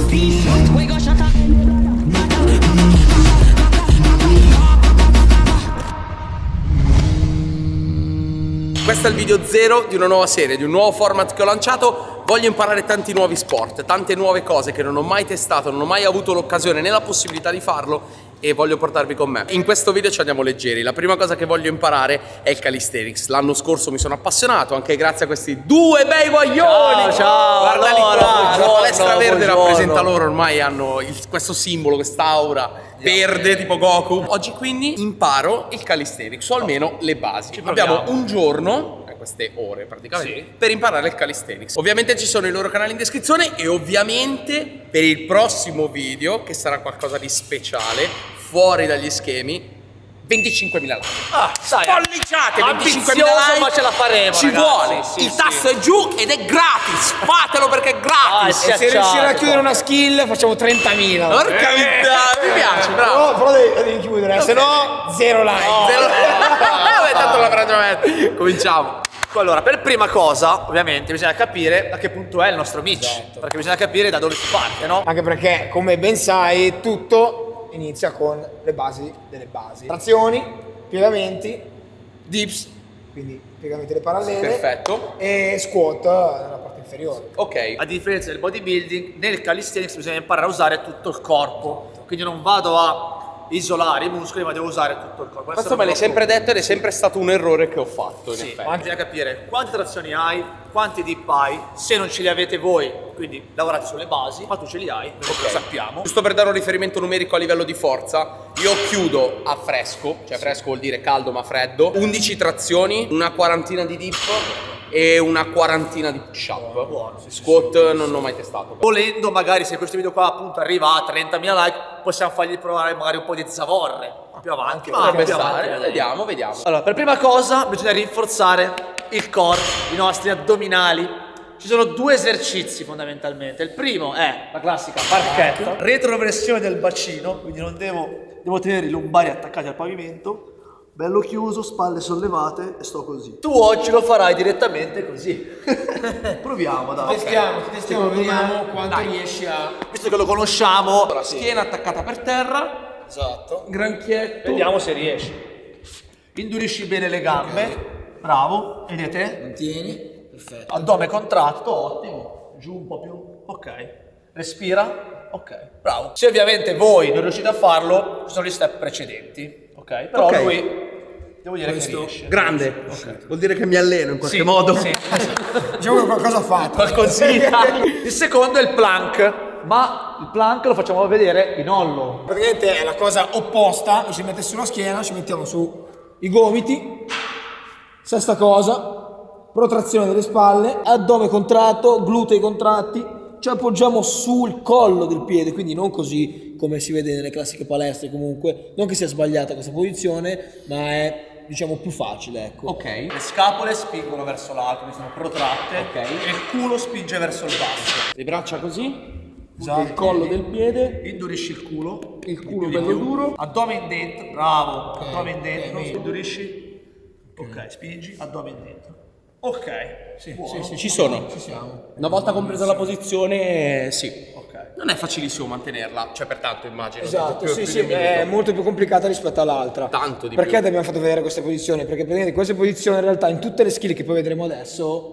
Questo è il video 0 di una nuova serie, di un nuovo format che ho lanciato. Voglio imparare tanti nuovi sport, tante nuove cose che non ho mai testato, non ho mai avuto l'occasione né la possibilità di farlo, e voglio portarvi con me. In questo video ci andiamo leggeri. La prima cosa che voglio imparare è il calisthenics. L'anno scorso mi sono appassionato anche grazie a questi due bei guaglioni. Ciao, guardali qua, la palestra verde buongiorno. rappresenta loro, ormai hanno questo simbolo, quest'aura verde tipo Goku. Oggi quindi imparo il calisthenics, o almeno le basi. Abbiamo un giorno, queste ore praticamente, per imparare il calisthenics. Ovviamente ci sono i loro canali in descrizione e ovviamente per il prossimo video, che sarà qualcosa di speciale, fuori dagli schemi, 25.000 like. Spolliciate, 25.000 like, ma ce la faremo, ci ragazzi, vuole, sì, il tasto è giù ed è gratis, fatelo perché è gratis. Sì, E se riuscire a chiudere una skill facciamo 30.000. Porca miseria, mi piace, bravo. No, però devi chiudere, se no zero like. Tanto l'avrà già messo. Cominciamo. Allora, per prima cosa, ovviamente, bisogna capire a che punto è il nostro Mitch. Esatto. Perché bisogna capire da dove si parte, no? Anche perché, come ben sai, tutto inizia con le basi delle basi. Trazioni, piegamenti, dips, quindi piegamenti alle parallele. Perfetto. E squat nella parte inferiore. Ok. A differenza del bodybuilding, nel calisthenics bisogna imparare a usare tutto il corpo. Quindi non vado a isolare i muscoli, ma devo usare tutto il corpo. Questo me l'hai sempre detto ed è sempre stato un errore che ho fatto, in Sì, effetti. ma bisogna capire quante trazioni hai, quanti dip hai, se non ce li avete voi, quindi lavorate sulle basi, ma tu ce li hai, lo sappiamo. Giusto per dare un riferimento numerico a livello di forza, io chiudo a fresco, cioè fresco vuol dire caldo ma freddo, 11 trazioni, una quarantina di dip e una quarantina di push up. Buono, Squat non ho mai testato. Volendo, magari se questo video qua appunto arriva a 30.000 like, possiamo fargli provare magari un po' di zavorre più avanti. Potrebbe stare, vediamo. Allora, per prima cosa bisogna rinforzare il core, i nostri addominali. Ci sono due esercizi fondamentalmente. Il primo è la classica barchetta, retroversione del bacino, quindi non devo tenere i lombari attaccati al pavimento. Bello chiuso, spalle sollevate e sto così. Tu oggi lo farai direttamente così. Proviamo, dai. Testiamo, vediamo quanto riesci a... Visto che lo conosciamo, Allora, schiena attaccata per terra, Esatto. granchietto. vediamo se riesci. Indurisci bene le gambe. Bravo, vedete? Mantieni. Perfetto. Addome contratto, ottimo. Giù un po' più. Ok. Respira. Ok. Bravo. Se ovviamente voi non riuscite a farlo, ci sono gli step precedenti. Ok. Però Ok. lui, devo dire che riesce. Grande. Vuol dire che mi alleno in qualche modo. Sì. Diciamo che qualcosa ha fatto. Qualcosina. Il secondo è il plank. Ma il plank lo facciamo vedere in hollow. Praticamente è la cosa opposta, ci mette sulla schiena, ci mettiamo su i gomiti, stessa cosa, protrazione delle spalle, addome contratto, glutei contratti, ci appoggiamo sul collo del piede, quindi non così come si vede nelle classiche palestre comunque, non che sia sbagliata questa posizione, ma è diciamo più facile, ecco. Ok. Le scapole spingono verso l'alto, quindi sono protratte. Ok. E il culo spinge verso il basso. Le braccia così. Esatto. Il collo del piede. Indurisci il culo. Il culo bello duro. Addome in dentro, bravo. Addome in dentro, ok. indurisci. Ok, spingi, addome in dentro. Ok. Buono. Sì, Ci sono. ci siamo. Una volta compresa la posizione, sì. Ok. Non è facilissimo mantenerla, cioè pertanto immagino. Esatto, Più- sì, più sì, di un è minuto. molto più complicata rispetto all'altra. Tanto di Perché più. ti abbiamo fatto vedere queste posizioni? Perché praticamente queste posizioni in realtà in tutte le skill che poi vedremo adesso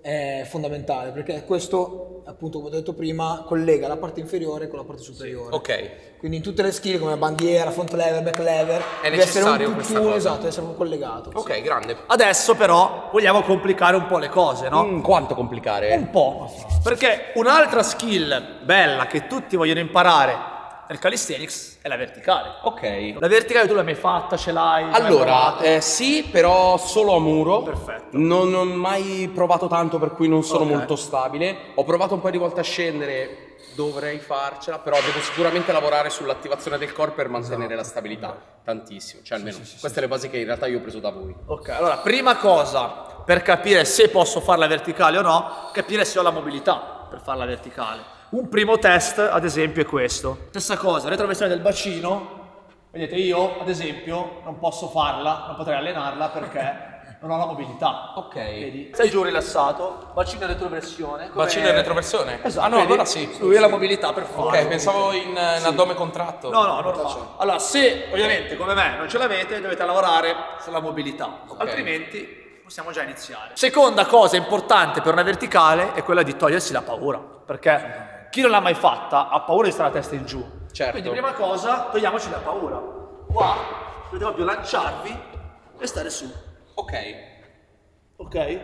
è fondamentale, perché questo, appunto come ho detto prima, collega la parte inferiore con la parte superiore. Ok. Quindi in tutte le skill come bandiera, front lever, back lever, È deve essere necessario un questa tutt'uno, cosa. esatto, deve essere un collegato. Ok, grande. Adesso però vogliamo complicare un po' le cose, no? Quanto complicare? Un po'. Perché un'altra skill bella che tutti vogliono imparare nel calisthenics è la verticale. Ok. La verticale tu l'hai mai fatta? Ce l'hai? L'hai Allora, provata? sì, però solo a muro. Perfetto. Non ho mai provato tanto, per cui non sono Ok. molto stabile. Ho provato un paio di volte a scendere, dovrei farcela, però devo sicuramente lavorare sull'attivazione del core per mantenere la stabilità. Tantissimo, cioè almeno queste le basi che in realtà io ho preso da voi. Ok, allora, prima cosa per capire se posso farla verticale o no, capire se ho la mobilità per farla verticale. Un primo test, ad esempio, è questo. Stessa cosa, retroversione del bacino. Vedete, io, ad esempio, non posso farla, non potrei allenarla perché non ho la mobilità. Ok. Vedi? Sei giù rilassato, bacino e retroversione. Bacino e retroversione? Esatto. Ah no, vedi? allora sì. Lui ha la mobilità per fare. Ok, pensavo in addome contratto. No, normale. Allora, se ovviamente come me non ce l'avete, dovete lavorare sulla mobilità, altrimenti possiamo già iniziare. Seconda cosa importante per una verticale è quella di togliersi la paura, perché chi non l'ha mai fatta ha paura di stare a testa in giù. Certo. Quindi prima cosa, togliamoci la paura. Qua dovete proprio lanciarvi e stare su. Ok. Ok?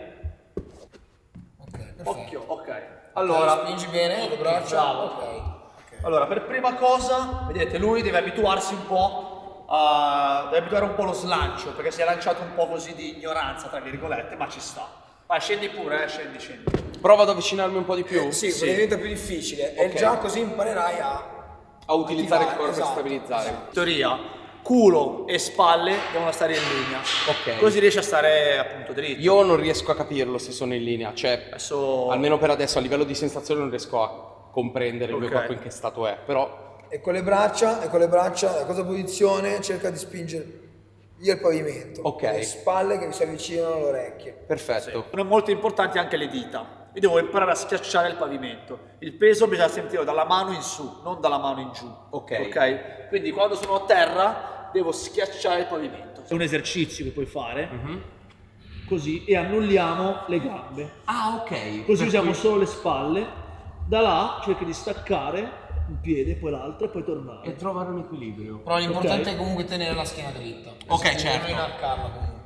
Ok, Occhio, ok. Allora, spingi bene le braccia. bravo. Ok. Allora, per prima cosa, vedete, lui deve abituarsi un po', deve abituare un po' lo slancio, perché si è lanciato un po' così di ignoranza, tra virgolette, ma ci sta. Vai, scendi pure, scendi. Prova ad avvicinarmi un po' di più. Sì, diventa più difficile. E già così imparerai A utilizzare il corpo per esatto. stabilizzare. In teoria, culo e spalle devono stare in linea. Ok. Così riesci a stare appunto dritto. Io non riesco a capirlo se sono in linea, cioè Adesso... almeno per adesso a livello di sensazione non riesco a comprendere il mio Ok. corpo in che stato è, però E con le braccia, da cosa posizione cerca di spingere via il pavimento. Ok. Le spalle che vi si avvicinano alle orecchie. perfetto. Sono molto importanti anche le dita. Io devo imparare a schiacciare il pavimento. Il peso bisogna sentirlo dalla mano in su, non dalla mano in giù. Ok. Quindi quando sono a terra devo schiacciare il pavimento. È un esercizio che puoi fare. Così, e annulliamo le gambe. Ah, ok. Così usiamo solo le spalle. Da là cerchi di staccare un piede, poi l'altro e poi tornare. E trovare un equilibrio. Però l'importante Ok. è comunque tenere la schiena dritta. Ok, certo. Non inarcarla comunque.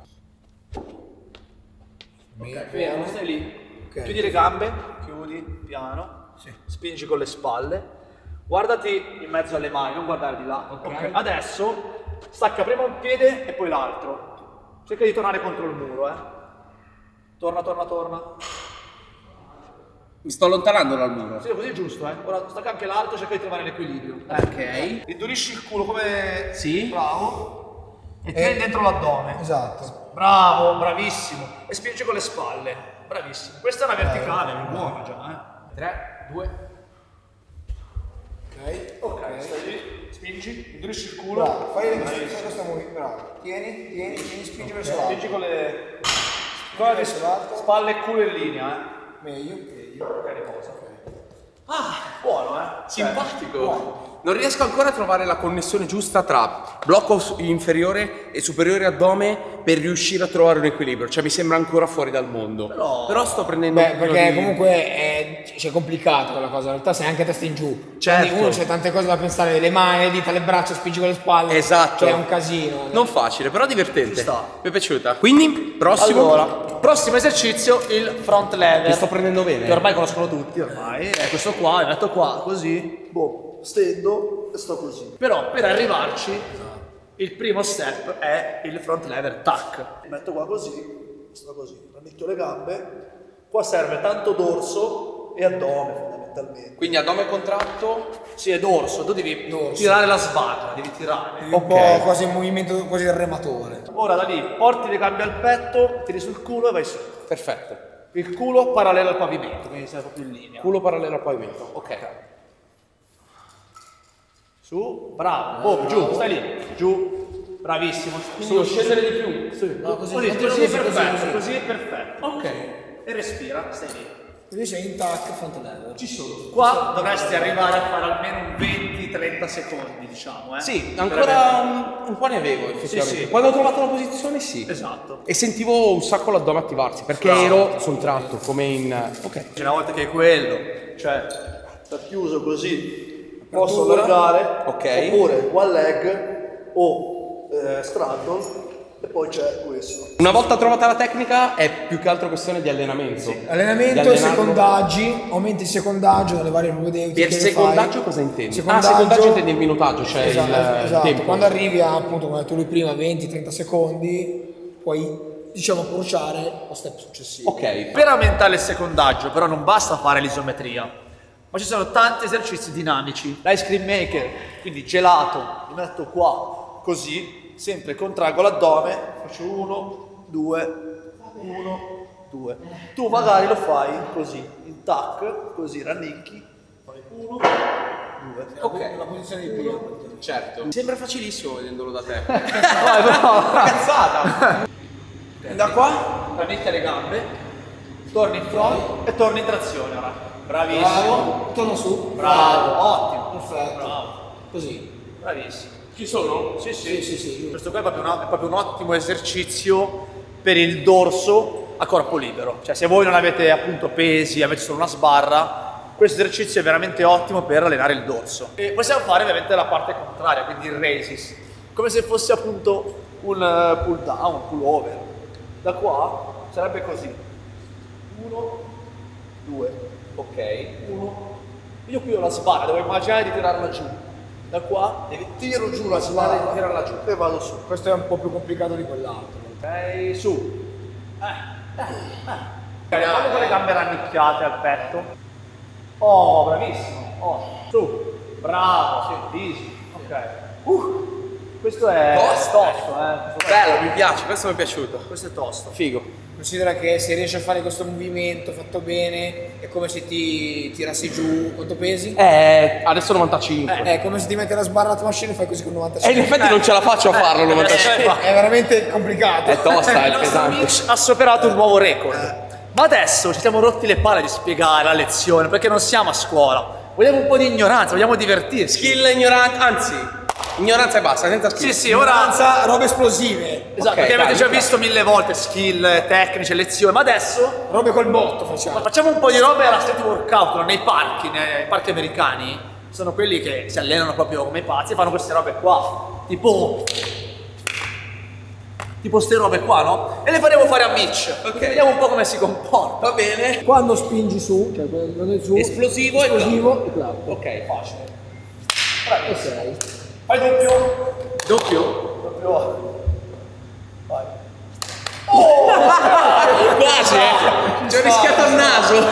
Ok, fermo, stai lì. Ok. Chiudi le gambe, chiudi piano, spingi con le spalle, guardati in mezzo alle mani, non guardare di là. Ok. Adesso stacca prima un piede e poi l'altro. Cerca di tornare contro il muro, Torna. Mi sto allontanando dal muro. Sì, così è giusto, Ora stacca anche l'altro, cerca di trovare l'equilibrio. Ok. Indurisci il culo come... Sì. Bravo. E tieni dentro l'addome. Esatto. Bravo, bravissimo. E spingi con le spalle. Bravissimo. Questa è una verticale, è buona già, 3, 2. Ok, stai lì, spingi, indurisci il culo. Bravo, fai questo movimento. Bravo. Tieni, spingi verso l'alto. Spingi con le verso l'alto. spalle e culo in linea, Meglio. Ok, riposa. Ah, buono, Simpatico. Non riesco ancora a trovare la connessione giusta tra blocco inferiore e superiore addome per riuscire a trovare un equilibrio. Cioè mi sembra ancora fuori dal mondo. Però sto prendendo un pochino Perché di... comunque è complicato quella cosa, in realtà sei anche a testa in giù. Certo. Quindi uno c'è tante cose da pensare, le mani, le dita, le braccia, spingi con le spalle. Esatto. Cioè è un casino. Non facile, però divertente. Ci sta. Mi è piaciuta. Quindi, prossimo. Allora, prossimo esercizio, il front lever. Mi sto prendendo bene. Che ormai conoscono tutti, ormai. È questo qua, mi metto qua, così. Boh, stendo e sto così. Però per arrivarci, il primo step è il front lever tac. Mi metto qua così, sto così, rannicchio le gambe. Qua serve tanto dorso e addome fondamentalmente. Quindi addome contratto. Sì, è dorso, tu devi tirare la sbarra, devi tirare. Un po' quasi un movimento quasi del rematore. Ora da lì porti le gambe al petto, tiri sul culo e vai su. Perfetto. Il culo parallelo al pavimento, quindi sei proprio in linea. Culo parallelo al pavimento. Ok. Su, bravo, boh, giù, stai lì, giù, bravissimo. Quindi devo scendere di più. Sì. No, così, Così è così, perfetto, così è perfetto. Ok. E respira, stai lì. Così sei in tac, front lever. Ci sono. Qua dovresti arrivare a fare almeno un 20-30 secondi, diciamo, Sì, Per ancora avere- un po' ne avevo effettivamente. sì. Quando ho trovato la posizione sì. Esatto. E sentivo un sacco l'addome attivarsi perché ero contratto come in... Ok. C'è una volta che è quello, cioè sta chiuso così, posso allargare, Ok. oppure one leg o straddle e poi c'è questo. Una volta trovata la tecnica è più che altro questione di allenamento. Allenamento Di e allenarlo. secondaggi, aumenti il secondaggio nelle varie propedeutiche. Per secondaggio cosa intendi? Secondaggio, Secondaggio intendi il minutaggio, cioè esatto, il tempo. Quando arrivi a, appunto, come hai detto lui prima, 20-30 secondi, puoi, diciamo, approcciare lo step successivo. Ok. Per aumentare il secondaggio però non basta fare l'isometria, ma ci sono tanti esercizi dinamici. L'ice cream maker, quindi gelato, mi metto qua, così, sempre contraggo l'addome, faccio 1, 2, 1, 2. Tu magari lo fai così, in tac, così rannicchi, fai 1, 2. Ok, la posizione di prima. Certo. Sembra facilissimo vedendolo da te. Vai, bravo. Cazzata. Da qua? Rannicchia le gambe, torni in front e torni in trazione ora. Bravissimo. Bravo. Torno su. Bravo, ottimo. Perfetto. Bravo. Così. Bravissimo. Ci sono? Sì, Sì, sì, sì. Questo qua è proprio un ottimo esercizio per il dorso a corpo libero. Cioè se voi non avete appunto pesi, avete solo una sbarra, questo esercizio è veramente ottimo per allenare il dorso. E possiamo fare ovviamente la parte contraria, quindi il raises, come se fosse appunto un pull down, un pull over. Da qua sarebbe così. 1, 2, ok, 1. Io qui ho la sbarra, devo immaginare di tirarla giù. Da qua tiro giù la sbarra e tirarla giù e vado su. Questo è un po' più complicato di quell'altro. Ok, su. Fallo con le gambe rannicchiate al petto. Oh, bravissimo. Oh, su. Bravo, sì, easy. Ok. Questo è tosto, Bello, mi piace, questo mi è piaciuto. Questo è tosto. Figo. Considera che se riesci a fare questo movimento fatto bene è come se ti tirassi giù. Quanto pesi? Adesso 95. È come se ti metti la sbarra alla tua macchina e fai così con 95. E in effetti non ce la faccio a farlo 95. È veramente complicato. È tosta, è Il nostro pesante. Mitch ha superato un nuovo record. Ma adesso ci siamo rotti le palle di spiegare la lezione perché non siamo a scuola. Vogliamo un po' di ignoranza, vogliamo divertirci. Skill ignorante, anzi, ignoranza e basta, senza skill. Sì, ora. Ignoranza, robe esplosive. Esatto, Ok, perché avete dai, già mi visto 1000 volte skill, tecnici, lezioni, ma adesso Robe col botto facciamo. facciamo un po' di robe alla street workout, no? Nei parchi americani. Sono quelli che si allenano proprio come pazzi e fanno queste robe qua. Tipo ste robe qua, no? E le faremo fare a Mitch. Ok. Vediamo un po' come si comporta. Va bene. Quando spingi su, cioè quando è su, Esplosivo e esplosivo e clap. Ok, facile. E sei. Fai doppio. Doppio? Doppio. Vai. Quasi, ci ho rischiato al naso.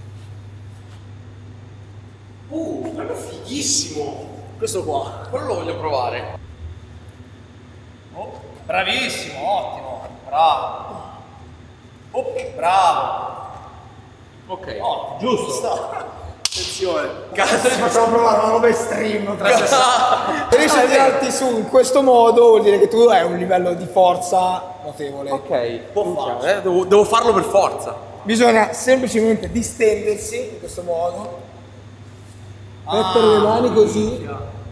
Proprio fighissimo. Questo qua. Quello lo voglio provare. Oh, bravissimo, ottimo. Bravo. Oh, bravo. Ok. Ottimo, giusto. Attenzione. Cazzo, facciamo provare una roba estreme. Ok. Se riesci a tirarti su in questo modo vuol dire che tu hai un livello di forza notevole. Può fare. Devo farlo per forza. Bisogna semplicemente distendersi in questo modo. Mettere le mani così.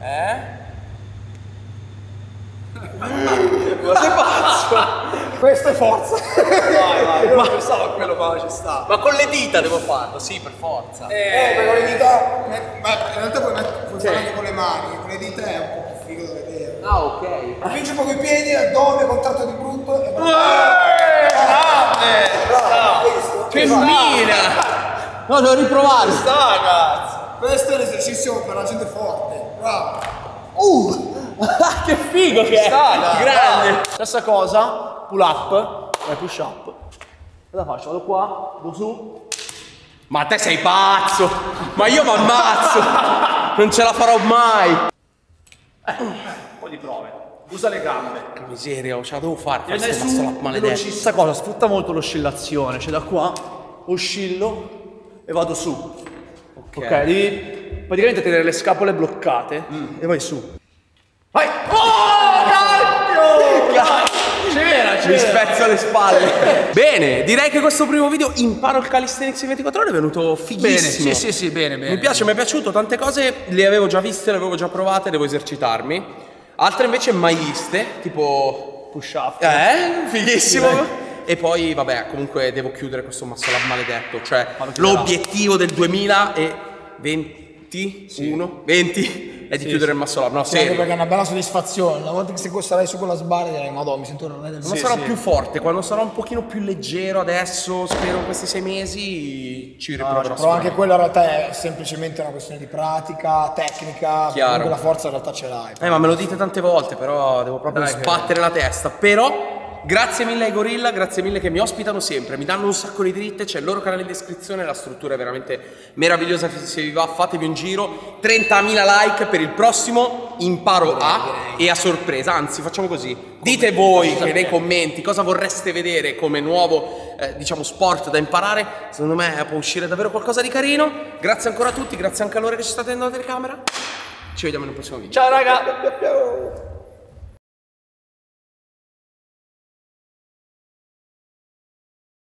Ma sei pazzo? Questa è forza. Vai, io non pensavo a quello, ma ci sta. Ma con le dita devo farlo, sì, per forza. Perché con le dita. Ma in realtà puoi fare anche con le mani. Con le dita è un po' più figo da vedere. Ah, ok. Spingi un po' con i piedi, addome, contratto di brutto e Che mina! No, devo riprovare. questo è l'esercizio per la gente forte. Bravo. Che figo che è! Grande! Stessa cosa, pull up e push up. Cosa faccio? Vado qua, vado su. Ma te sei pazzo! Ma io mi ammazzo! Non ce la farò mai! Un po' di prove. Usa le gambe. Che miseria, ce la devo fare. Devi Questo andare muscle up su, maledetto. Questa cosa sfrutta molto l'oscillazione. Cioè da qua oscillo e vado su. Ok, devi praticamente tenere le scapole bloccate e vai su. Vai! C'era! Mi spezzo le spalle. Bene, direi che questo primo video imparo il calisthenics in 24 ore è venuto fighissimo. Sì, bene. Mi piace, mi è piaciuto, tante cose le avevo già viste, le avevo già provate, devo esercitarmi. Altre invece mai viste, tipo Push up. fighissimo. E poi vabbè, comunque devo chiudere questo muscle up maledetto, cioè lo chiuderà. l'obiettivo del 2021, 20 è di chiudere il muscle up, no, Sì, anche serio. perché è una bella soddisfazione. Una volta che sarai su con la sbarra dirai madonna mi sento un re del Quando sarò più forte, quando sarò un pochino più leggero adesso, spero in questi 6 mesi ci riproverò. Però anche quello in realtà è semplicemente una questione di pratica, tecnica. Chiaro. Comunque la forza in realtà ce l'hai. Ma me lo dite tante volte, però devo proprio sbattere la testa. Però grazie mille ai Gorilla, grazie mille che mi ospitano sempre, mi danno un sacco di dritte, c'è il loro canale in descrizione, la struttura è veramente meravigliosa, se vi va fatevi un giro, 30.000 like per il prossimo imparo a e a sorpresa, anzi facciamo così, dite voi che nei commenti cosa vorreste vedere come nuovo diciamo sport da imparare, secondo me può uscire davvero qualcosa di carino, grazie ancora a tutti, grazie anche a loro che ci state vedendo la telecamera, ci vediamo nel prossimo video. Ciao raga!